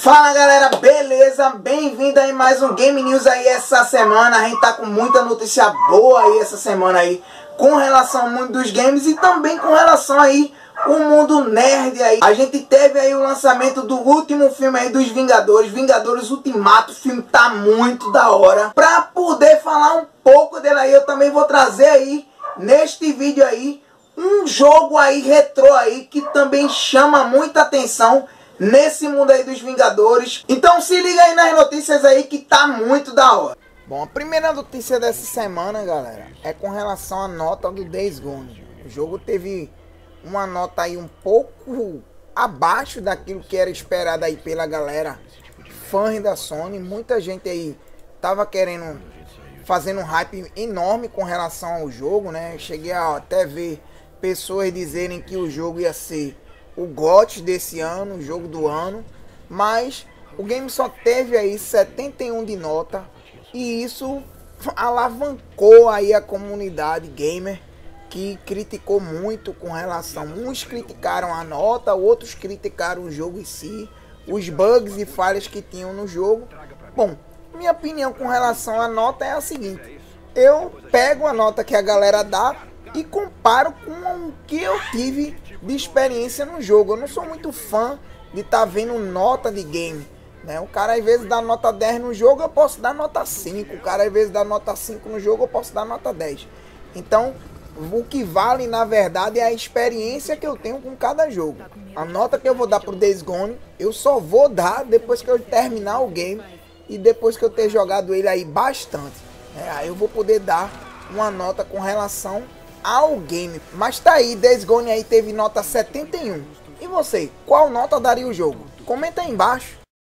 Fala galera, beleza? Bem-vindo aí mais um Game News aí essa semana. A gente tá com muita notícia boa aí essa semana aí com relação ao mundo dos games e também com relação aí o mundo nerd aí. A gente teve aí o lançamento do último filme aí dos Vingadores, Vingadores Ultimato. O filme tá muito da hora. Pra poder falar um pouco dele aí, eu também vou trazer aí neste vídeo aí um jogo aí retrô aí que também chama muita atenção nesse mundo aí dos Vingadores. Então se liga aí nas notícias aí que tá muito da hora. Bom, a primeira notícia dessa semana, galera, é com relação à nota do Days Gone. O jogo teve uma nota aí um pouco abaixo daquilo que era esperado aí pela galera fã da Sony. Muita gente aí tava querendo, fazendo um hype enorme com relação ao jogo, né? Eu cheguei a até ver pessoas dizerem que o jogo ia ser o GOT desse ano, o jogo do ano, mas o game só teve aí 71 de nota e isso alavancou aí a comunidade gamer, que criticou muito com relação, uns criticaram a nota, outros criticaram o jogo em si, os bugs e falhas que tinham no jogo. Bom, minha opinião com relação à nota é a seguinte: eu pego a nota que a galera dá e comparo com o que eu tive de experiência no jogo. Eu não sou muito fã de estar vendo nota de game, né? O cara às vezes dá nota 10 no jogo, eu posso dar nota 5. O cara às vezes dá nota 5 no jogo, eu posso dar nota 10. Então, o que vale na verdade é a experiência que eu tenho com cada jogo. A nota que eu vou dar pro Days Gone, eu só vou dar depois que eu terminar o game e depois que eu ter jogado ele aí bastante, né? Aí eu vou poder dar uma nota com relação ao game. Mas tá aí, Days Gone aí teve nota 71. E você, qual nota daria o jogo? Comenta aí embaixo.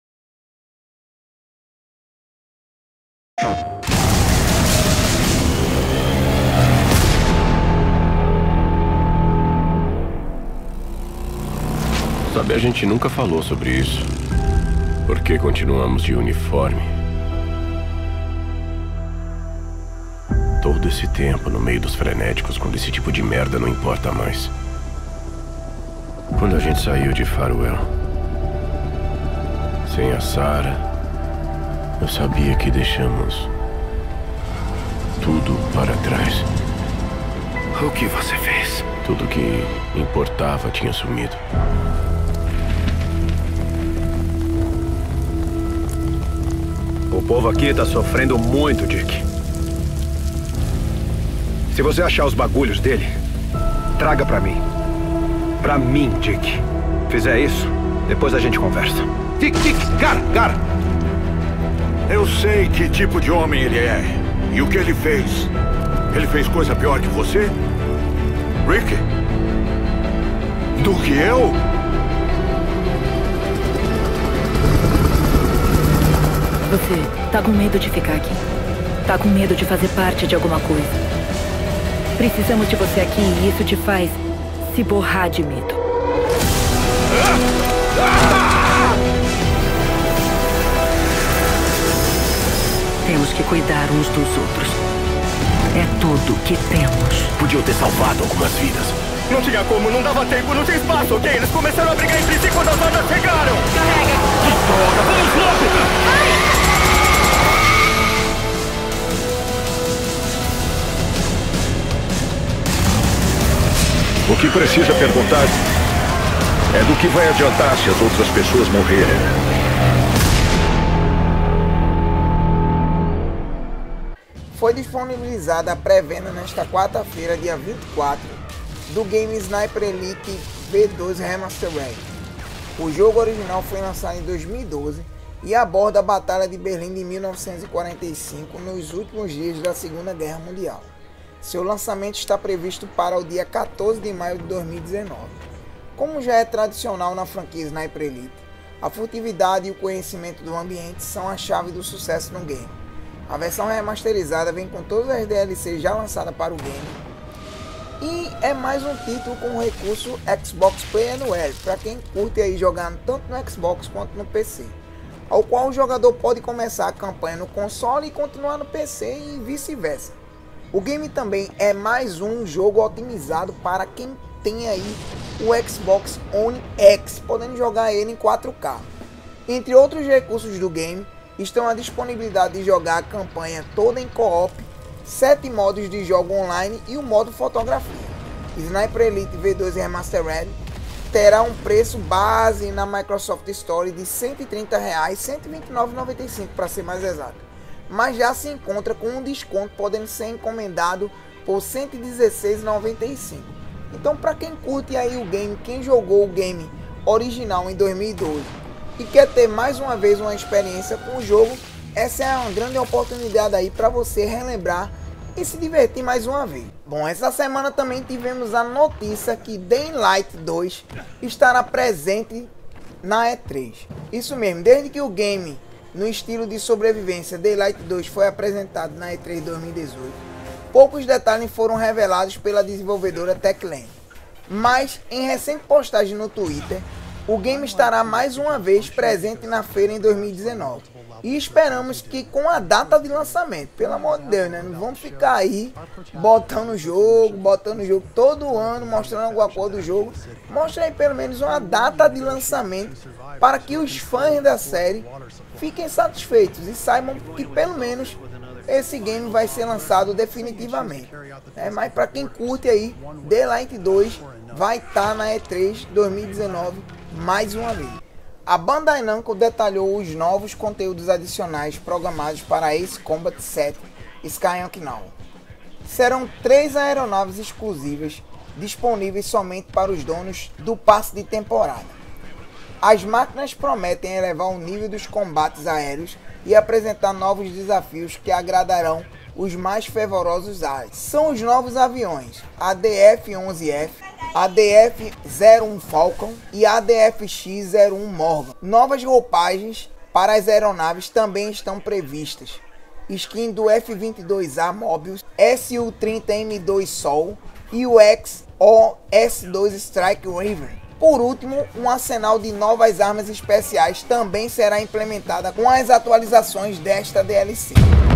Sabe, a gente nunca falou sobre isso. Por que continuamos de uniforme? Todo esse tempo no meio dos frenéticos, quando esse tipo de merda não importa mais. Quando a gente saiu de Farewell, sem a Sarah, eu sabia que deixamos tudo para trás. O que você fez? Tudo que importava tinha sumido. O povo aqui tá sofrendo muito, Dick. Se você achar os bagulhos dele, traga pra mim. Pra mim, Dick. Fizer isso, depois a gente conversa. Dick, cara! Eu sei que tipo de homem ele é. E o que ele fez. Ele fez coisa pior que você? Rick? Do que eu? Você tá com medo de ficar aqui? Tá com medo de fazer parte de alguma coisa? Precisamos de você aqui e isso te faz se borrar de medo. Temos que cuidar uns dos outros. É tudo que temos. Podiam ter salvado algumas vidas. Não tinha como, não dava tempo, não tinha espaço, ok? Eles começaram a brigar entre si quando as bandas chegaram! Carrega! Que droga, vamos logo! O que precisa perguntar é do que vai adiantar se as outras pessoas morrerem. Foi disponibilizada a pré-venda nesta quarta-feira, dia 24, do game Sniper Elite V2 Remastered. O jogo original foi lançado em 2012 e aborda a Batalha de Berlim de 1945 nos últimos dias da Segunda Guerra Mundial. Seu lançamento está previsto para o dia 14 de maio de 2019. Como já é tradicional na franquia Sniper Elite, a furtividade e o conhecimento do ambiente são a chave do sucesso no game. A versão remasterizada vem com todas as DLCs já lançadas para o game e é mais um título com o recurso Xbox Play Anywhere, para quem curte aí jogar tanto no Xbox quanto no PC, ao qual o jogador pode começar a campanha no console e continuar no PC e vice-versa. O game também é mais um jogo otimizado para quem tem aí o Xbox One X, podendo jogar ele em 4K. Entre outros recursos do game, estão a disponibilidade de jogar a campanha toda em co-op, 7 modos de jogo online e o modo fotografia. Sniper Elite V2 Remastered terá um preço base na Microsoft Store de R$ 130, R$ 129,95 para ser mais exato, mas já se encontra com um desconto podendo ser encomendado por R$ 116,95. Então, para quem curte aí o game, quem jogou o game original em 2012 e quer ter mais uma vez uma experiência com o jogo, essa é uma grande oportunidade aí para você relembrar e se divertir mais uma vez. Bom, essa semana também tivemos a notícia que Dying Light 2 estará presente na E3. Isso mesmo, desde que o game no estilo de sobrevivência Dying Light 2 foi apresentado na E3 2018, poucos detalhes foram revelados pela desenvolvedora Techland. Mas em recente postagem no Twitter, o game estará mais uma vez presente na feira em 2019. E esperamos que com a data de lançamento, pelo amor de Deus, né? Não vamos ficar aí botando o jogo todo ano, mostrando alguma coisa do jogo. Mostra aí pelo menos uma data de lançamento para que os fãs da série fiquem satisfeitos e saibam que pelo menos esse game vai ser lançado definitivamente. Mas para quem curte aí, Dying Light 2 vai estar na E3 2019 mais uma vez. A Bandai Namco detalhou os novos conteúdos adicionais programados para Ace Combat 7 Skyhawk Now. Serão 3 aeronaves exclusivas disponíveis somente para os donos do passe de temporada. As máquinas prometem elevar o nível dos combates aéreos e apresentar novos desafios que agradarão os mais fervorosos aliens. São os novos aviões, a DF-11F, a DF-01 Falcon e a DFX-01 Morgan. Novas roupagens para as aeronaves também estão previstas. Skin do F-22A Mobius, Su-30M2 Sol e o XO-S2 Strike Raven. Por último, um arsenal de novas armas especiais também será implementada com as atualizações desta DLC.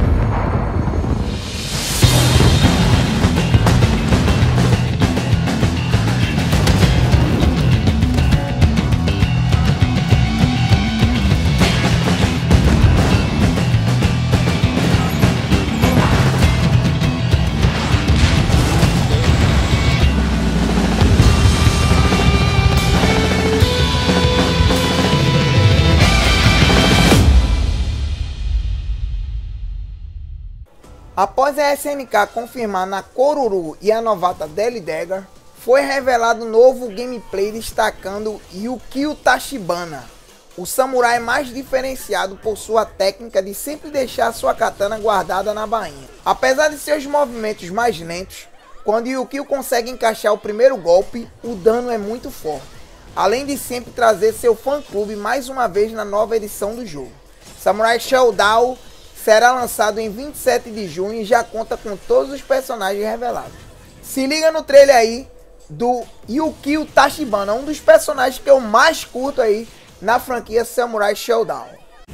Após a SNK confirmar na Koruru e a novata Deli Dagger, foi revelado novo gameplay destacando Yukio Tachibana, o samurai mais diferenciado por sua técnica de sempre deixar sua katana guardada na bainha. Apesar de seus movimentos mais lentos, quando Yukio consegue encaixar o primeiro golpe, o dano é muito forte, além de sempre trazer seu fã-clube mais uma vez na nova edição do jogo. Samurai Shodown será lançado em 27 de junho e já conta com todos os personagens revelados. Se liga no trailer aí do Yukio Tachibana, um dos personagens que eu mais curto aí na franquia Samurai Shodown.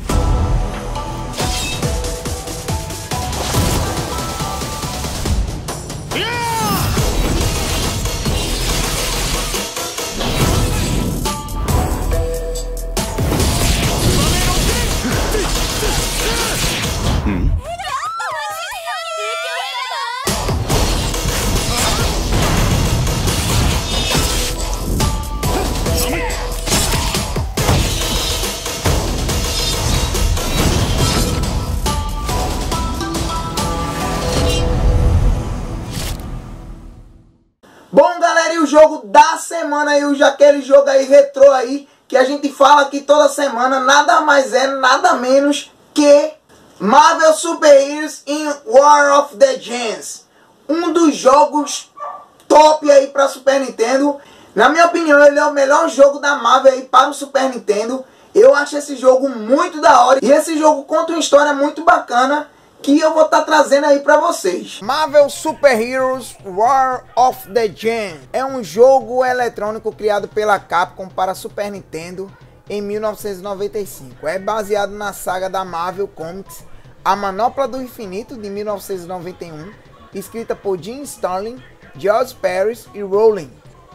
Bom, galera, e o jogo da semana aí, aquele jogo aí retrô aí, que a gente fala aqui toda semana, nada mais é, nada menos que Marvel Super Heroes in War of the Gems. Um dos jogos top aí para Super Nintendo. Na minha opinião, ele é o melhor jogo da Marvel aí para o Super Nintendo. Eu acho esse jogo muito da hora. E esse jogo conta uma história muito bacana que eu vou estar trazendo aí pra vocês. Marvel Super Heroes War of the Gems é um jogo eletrônico criado pela Capcom para Super Nintendo em 1995. É baseado na saga da Marvel Comics A Manopla do Infinito, de 1991, escrita por Jim Starlin, George Pérez e Rowling.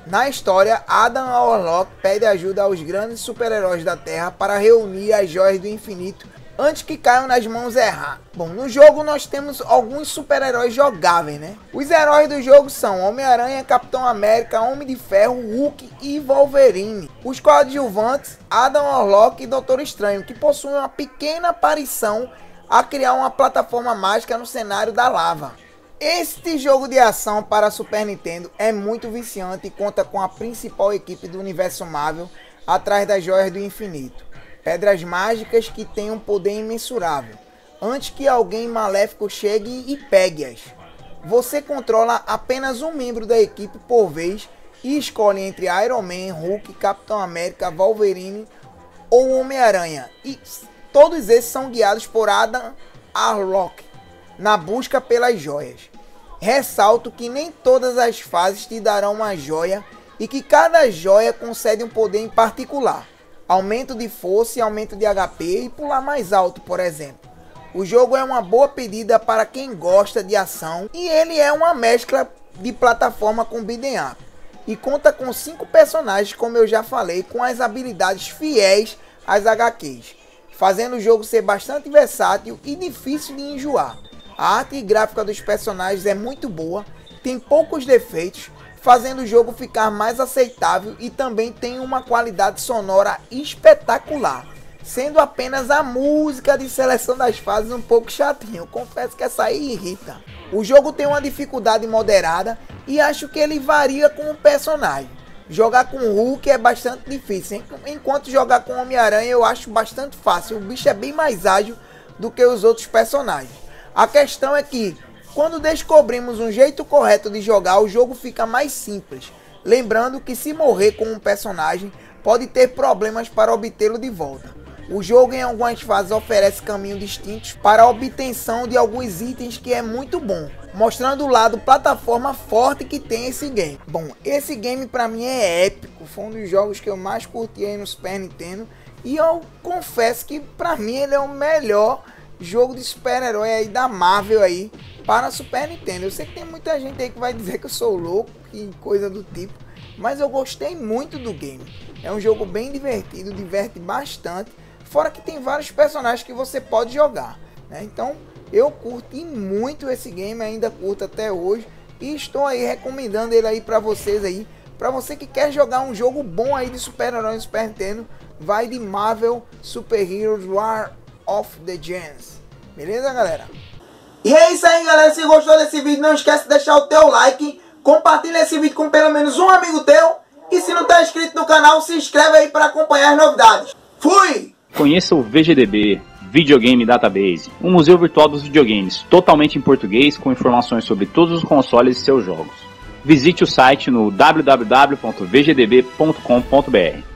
Na história, Adam Warlock pede ajuda aos grandes super-heróis da Terra para reunir as joias do infinito antes que caiam nas mãos erradas. Bom, no jogo nós temos alguns super-heróis jogáveis, né? Os heróis do jogo são Homem-Aranha, Capitão América, Homem de Ferro, Hulk e Wolverine. Os coadjuvantes, Adam Warlock e Doutor Estranho, que possuem uma pequena aparição a criar uma plataforma mágica no cenário da lava. Este jogo de ação para Super Nintendo é muito viciante e conta com a principal equipe do universo Marvel atrás das joias do infinito. Pedras mágicas que têm um poder imensurável, antes que alguém maléfico chegue e pegue-as. Você controla apenas um membro da equipe por vez e escolhe entre Iron Man, Hulk, Capitão América, Wolverine ou Homem-Aranha. E todos esses são guiados por Adam Warlock na busca pelas joias. Ressalto que nem todas as fases te darão uma joia e que cada joia concede um poder em particular. Aumento de força e aumento de HP e pular mais alto, por exemplo. O jogo é uma boa pedida para quem gosta de ação e ele é uma mescla de plataforma com beat'em up. E conta com 5 personagens, como eu já falei, com as habilidades fiéis às HQs, fazendo o jogo ser bastante versátil e difícil de enjoar. A arte gráfica dos personagens é muito boa, tem poucos defeitos, fazendo o jogo ficar mais aceitável e também tem uma qualidade sonora espetacular, sendo apenas a música de seleção das fases um pouco chatinho, confesso que essa aí irrita. O jogo tem uma dificuldade moderada e acho que ele varia com o personagem. Jogar com o Hulk é bastante difícil, enquanto jogar com o Homem-Aranha eu acho bastante fácil, o bicho é bem mais ágil do que os outros personagens. A questão é que, quando descobrimos um jeito correto de jogar, o jogo fica mais simples. Lembrando que se morrer com um personagem, pode ter problemas para obtê-lo de volta. O jogo em algumas fases oferece caminhos distintos para a obtenção de alguns itens, que é muito bom, mostrando o lado plataforma forte que tem esse game. Bom, esse game para mim é épico, foi um dos jogos que eu mais curti aí no Super Nintendo e eu confesso que para mim ele é o melhor jogo de super-herói aí da Marvel aí para Super Nintendo. Eu sei que tem muita gente aí que vai dizer que eu sou louco e coisa do tipo, mas eu gostei muito do game. É um jogo bem divertido, diverte bastante, fora que tem vários personagens que você pode jogar, né? Então eu curti muito esse game, ainda curto até hoje e estou aí recomendando ele aí para vocês aí. Para você que quer jogar um jogo bom aí de super-herói no Super Nintendo, vai de Marvel Super Heroes War of the Gems. Beleza, galera? E é isso aí, galera. Se gostou desse vídeo, não esquece de deixar o teu like, compartilha esse vídeo com pelo menos um amigo teu e se não está inscrito no canal, se inscreve aí para acompanhar as novidades. Fui! Conheça o VGDB, Videogame Database, um museu virtual dos videogames, totalmente em português, com informações sobre todos os consoles e seus jogos. Visite o site no www.vgdb.com.br.